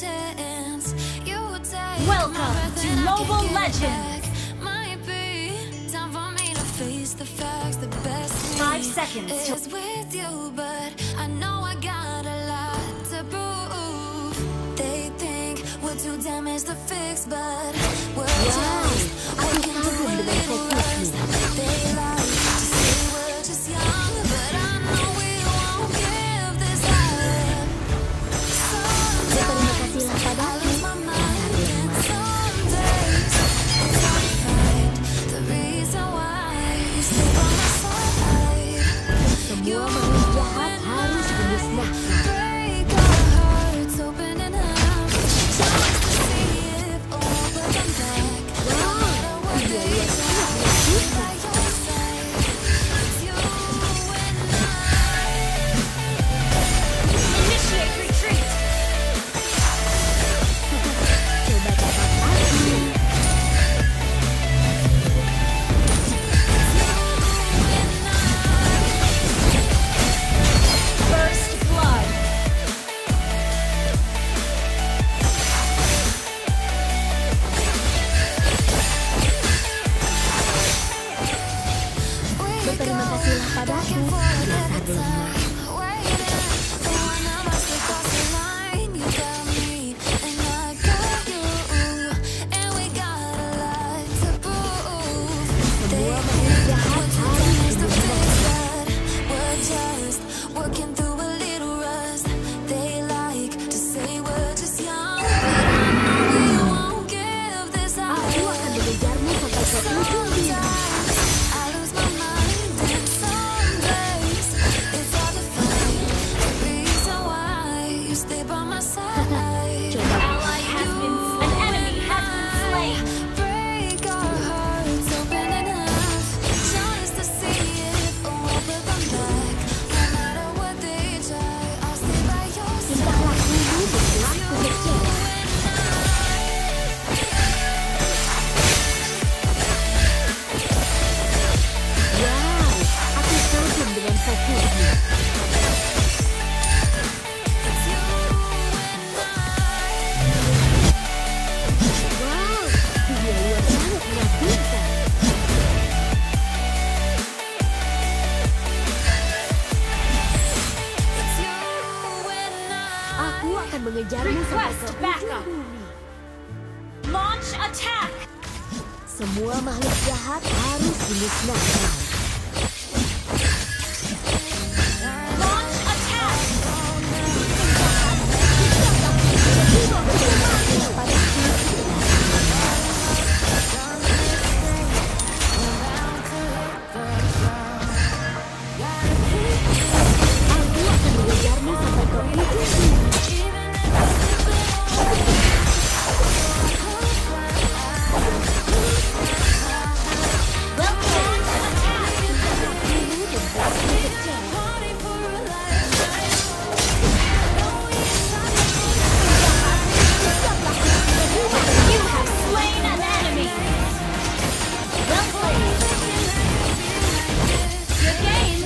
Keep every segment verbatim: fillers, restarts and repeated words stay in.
Welcome to Mobile Legends! Five seconds till with you, but I know I got a lot to prove. They think we're too damaged to fix, but we're just working through a little rust. They like to say we're just young, but I know we won't give this up. Sometimes I lose my mind, and some days it's hard to find the reason why you stay by my side. You Jahat harus dimusnahkan. break our hearts open and half, just to see if all but I'm back. No matter what they try, by your side, it's you and I. initiate retreat! Coba dapat aku. First blood! Berterima kasihlah padaku. Rasa benar. Semua makhluk jahat harus dimusnahkan. Working through a little rust. They like to say we're just young, but I know we won't give this up. Aku akan mengejarmu sampai ke ujung dunia. I lose my mind, and some days it's hard to find the reason why you stay by my side. Coba Ally has been... An enemy has been slain! Break our hearts open and half, just to see if all but I'm back. No matter what they try, I'll stay by your side. cintalah dulu berlaku kecewa. Wow, aku kagum dengan fokusmu. Wow, dia luar sangat menakutkan. Aku akan mengejarmu sampai ke Request ujung backup. bumi. Launch attack! Semua makhluk jahat harus dimusnahkan. Launch attack! Aku akan mengejarmu sampai ke ujung bumi. You have slain an enemy! Well played! Good game!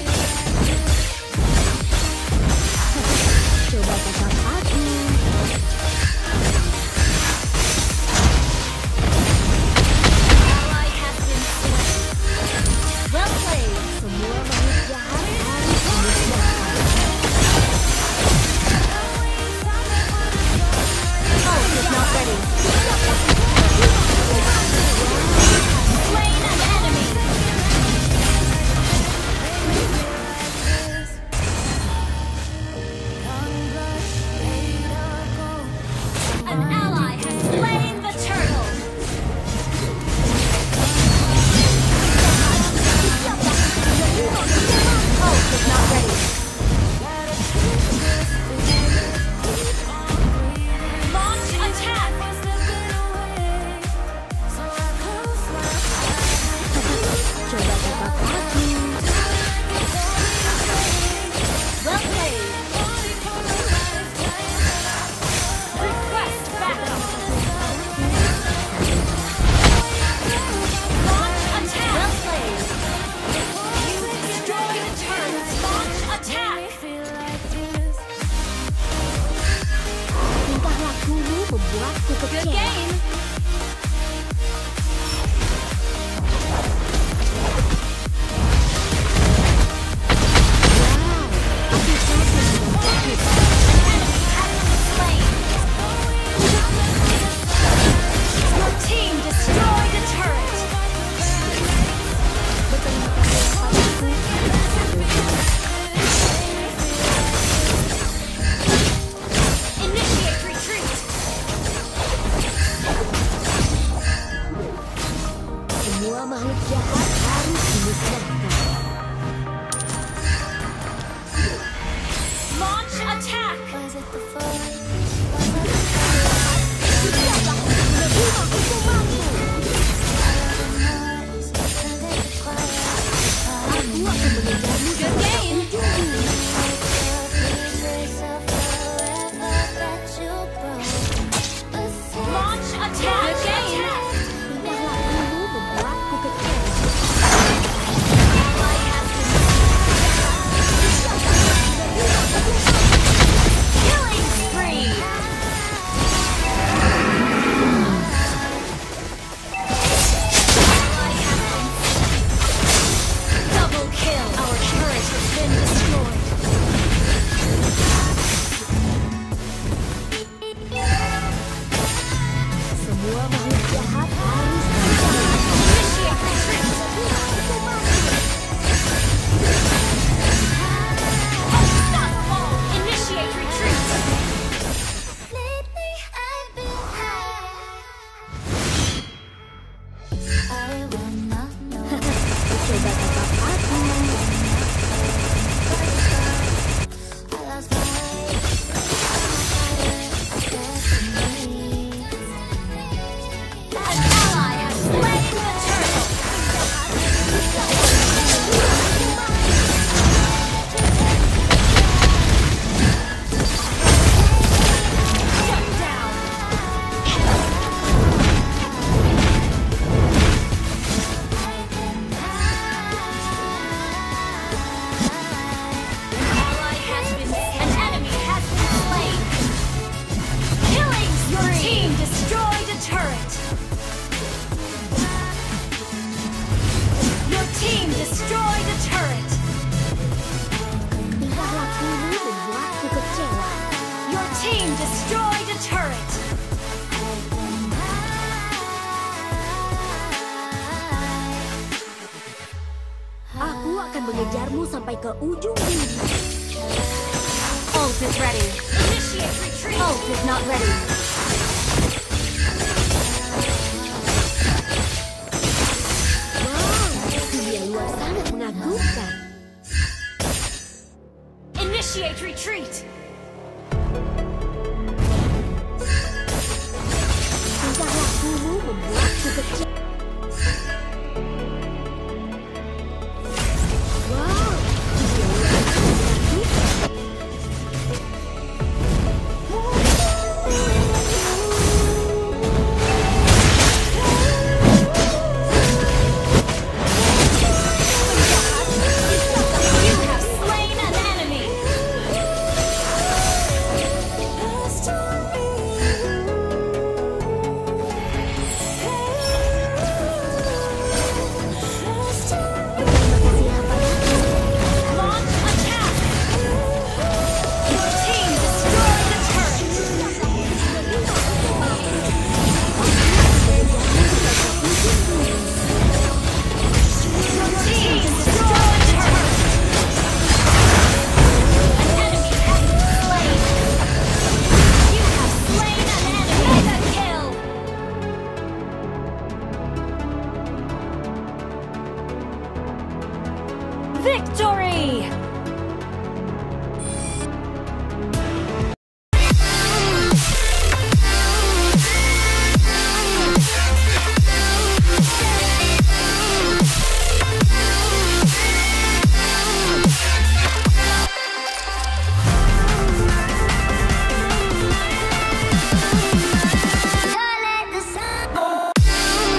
Coba tetap aku. Ally has been slain. Well played! Semua makhluk jahat harus dimusnahkan. Ult is not ready. Slain an enemy! An ally has slain the turtle! Ult is not ready. Launch attack! membuatku Good kecewa. game. Your team destroyed a turret. Initiate retreat. Semua makhluk jahat harus dimusnahkan. Launch attack. Was it the fall? Aku akan mengejarmu Good game. Launch attack. Good game. Tingkah lakumu membuatku kecewa. Killing spree. Double kill. Our turret has been destroyed. Semua makhluk jahat harus dimusnahkan. Initiate retreat. Unstoppable. Initiate retreat. Lately I've been high. I will not know. Coba tebak aku. I lost my way. Destiny. An ally has slain the turtle. Shut down. Ally has been, an enemy has been slain. Killing spree. Your team destroyed a turret. Your team destroyed a turret. Tingkah lakumu membuatku kecewa. Your team destroyed a turret. Aku akan mengejarmu sampai ke ujung bumi. Ult is ready. Initiate retreat. Ult is not ready.